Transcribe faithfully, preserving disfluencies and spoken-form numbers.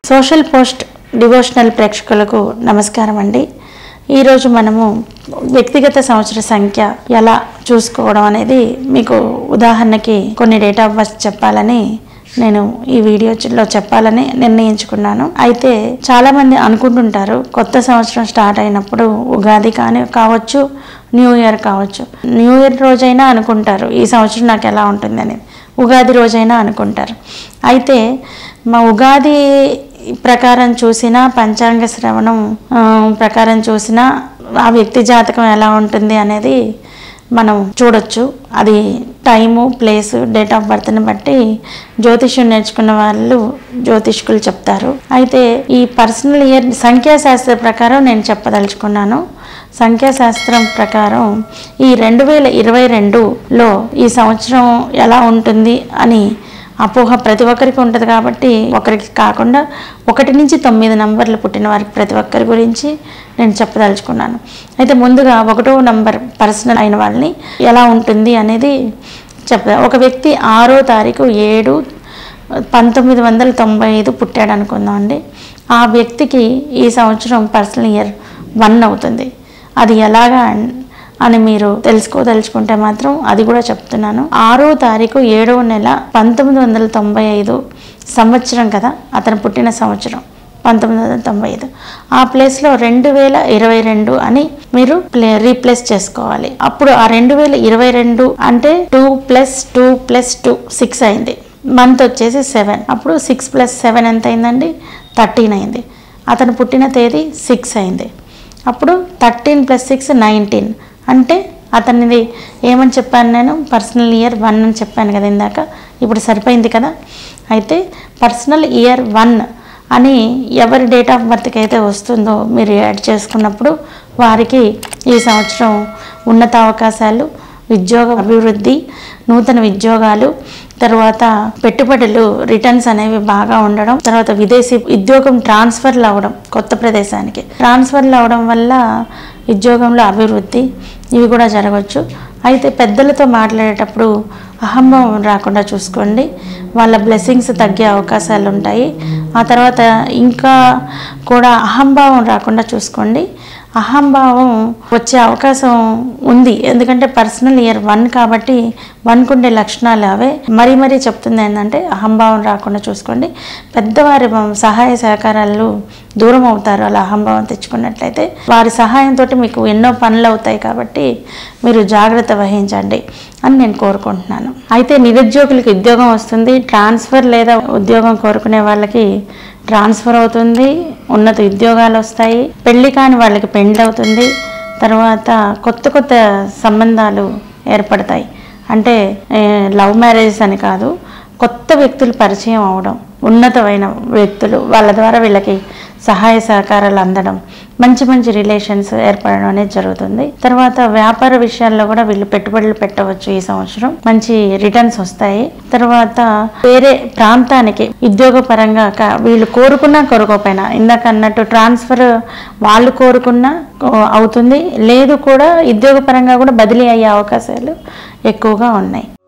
Social post devotional ప్రేక్షకులకు నమస్కారం అండి. ఈరోజు మనము వ్యక్తిగత సంవత్సర సంఖ్య ఎలా చూసుకోవడం అనేది మీకు ఉదాహరణకి కొన్ని డేట్ ఆఫ్ బర్త్ చెప్పాలని నేను ఈ వీడియోలో చెప్పాలని నిర్ణయించుకున్నాను. అయితే చాలామంది అనుకుంటుంటారు కొత్త సంవత్సరం స్టార్ట్ అయినప్పుడు ఉగాది కానీ కావచ్చు, న్యూ ఇయర్ కావచ్చు. న్యూ ఇయర్ రోజైనా అనుకుంటారు ఈ సంవత్సరం నాకు ఎలా ఉంటుంది అనేది, ఉగాది రోజైనా అనుకుంటారు. అయితే మా ఉగాది ప్రకారం చూసినా, పంచాంగ శ్రవణం ప్రకారం చూసినా ఆ వ్యక్తి జాతకం ఎలా ఉంటుంది అనేది మనం చూడొచ్చు. అది టైము, ప్లేసు, డేట్ ఆఫ్ బర్త్ని బట్టి జ్యోతిష్యం నేర్చుకున్న వాళ్ళు జ్యోతిష్కులు చెప్తారు. అయితే ఈ పర్సనల్ ఇయర్ సంఖ్యాశాస్త్ర ప్రకారం నేను చెప్పదలుచుకున్నాను. సంఖ్యాశాస్త్రం ప్రకారం ఈ రెండు వేల ఇరవై రెండులో ఈ సంవత్సరం ఎలా ఉంటుంది అని అపోహ ప్రతి ఒక్కరికి ఉంటుంది. కాబట్టి ఒకరికి కాకుండా ఒకటి నుంచి తొమ్మిది నంబర్లు పుట్టిన వారికి ప్రతి ఒక్కరి గురించి నేను చెప్పదలుచుకున్నాను. అయితే ముందుగా ఒకటో నంబర్ పర్సనల్ అయిన వాళ్ళని ఎలా ఉంటుంది అనేది చెప్తా. ఒక వ్యక్తి ఆరో తారీఖు ఏడు పంతొమ్మిది వందల తొంభై ఐదు పుట్టాడు అనుకుందాం అండి. ఆ వ్యక్తికి ఈ సంవత్సరం పర్సనల్ ఇయర్ వన్ అవుతుంది. అది ఎలాగా అని మీరు తెలుసుకోదలుచుకుంటే మాత్రం అది కూడా చెప్తున్నాను. ఆరో తారీఖు ఏడవ నెల పంతొమ్మిది వందల తొంభై ఐదు సంవత్సరం కదా, అతను పుట్టిన సంవత్సరం పంతొమ్మిది వందల తొంభై ఐదు. ఆ ప్లేస్లో రెండు వేల ఇరవై రెండు అని మీరు ప్లే రీప్లేస్ చేసుకోవాలి. అప్పుడు ఆ రెండు వేల ఇరవై రెండు అంటే two plus two plus two six అయింది. మంత్ వచ్చేసి సెవెన్. అప్పుడు సిక్స్ ప్లస్ సెవెన్ ఎంత అయిందండి? థర్టీన్ అయింది. అతను పుట్టిన తేదీ సిక్స్ అయింది. అప్పుడు థర్టీన్ ప్లస్ సిక్స్ నైన్టీన్ అంటే అతనిది ఏమని చెప్పాను నేను? పర్సనల్ ఇయర్ వన్ అని చెప్పాను కదా ఇందాక. ఇప్పుడు సరిపోయింది కదా. అయితే పర్సనల్ ఇయర్ వన్ అని ఎవరి డేట్ ఆఫ్ బర్త్కి అయితే వస్తుందో మీరు యాడ్ చేసుకున్నప్పుడు వారికి ఈ సంవత్సరం ఉన్నత అవకాశాలు, ఉద్యోగ అభివృద్ధి, నూతన ఉద్యోగాలు, తర్వాత పెట్టుబడులు, రిటర్న్స్ అనేవి బాగా ఉండడం, తర్వాత విదేశీ ఉద్యోగం ట్రాన్స్ఫర్లు అవ్వడం, కొత్త ప్రదేశానికి ట్రాన్స్ఫర్లు అవ్వడం వల్ల ఉద్యోగంలో అభివృద్ధి ఇవి కూడా జరగవచ్చు. అయితే పెద్దలతో మాట్లాడేటప్పుడు అహంభావం రాకుండా చూసుకోండి. వాళ్ళ బ్లెస్సింగ్స్ తగ్గే అవకాశాలు ఉంటాయి. ఆ తర్వాత ఇంకా కూడా అహంభావం రాకుండా చూసుకోండి. అహంభావం వచ్చే అవకాశం ఉంది. ఎందుకంటే పర్సనల్ ఇయర్ వన్ కాబట్టి వన్కు ఉండే లక్షణాలు అవే. మరీ మరీ చెప్తుంది ఏంటంటే అహంభావం రాకుండా చూసుకోండి. పెద్దవారి సహాయ సహకారాలు దూరం అవుతారు అలా అహంభావం తెచ్చుకున్నట్లయితే. వారి సహాయంతో మీకు ఎన్నో పనులు అవుతాయి కాబట్టి మీరు జాగ్రత్త వహించండి అని నేను కోరుకుంటున్నాను. అయితే నిరుద్యోగులకి ఉద్యోగం వస్తుంది. ట్రాన్స్ఫర్ లేదా ఉద్యోగం కోరుకునే వాళ్ళకి ట్రాన్స్ఫర్ అవుతుంది, ఉన్నత ఉద్యోగాలు వస్తాయి. పెళ్లి కాని వాళ్ళకి పెళ్లి అవుతుంది. తర్వాత కొత్త కొత్త సంబంధాలు ఏర్పడతాయి. అంటే లవ్ మ్యారేజెస్ అని కాదు, కొత్త వ్యక్తులు పరిచయం అవడం, ఉన్నతమైన వ్యక్తులు వాళ్ళ ద్వారా వీళ్ళకి సహాయ సహకారాలు అందడం, మంచి మంచి రిలేషన్స్ ఏర్పడడం అనేది జరుగుతుంది. తర్వాత వ్యాపార విషయాల్లో కూడా వీళ్ళు పెట్టుబడులు పెట్టవచ్చు. ఈ సంవత్సరం మంచి రిటర్న్స్ వస్తాయి. తర్వాత వేరే ప్రాంతానికి ఉద్యోగ పరంగా వీళ్ళు కోరుకున్నా కోరుకోపోయినా, ఇందాక అన్నట్టు ట్రాన్స్ఫర్ వాళ్ళు కోరుకున్నా అవుతుంది, లేదు కూడా ఉద్యోగ పరంగా కూడా బదిలీ అయ్యే అవకాశాలు ఎక్కువగా ఉన్నాయి.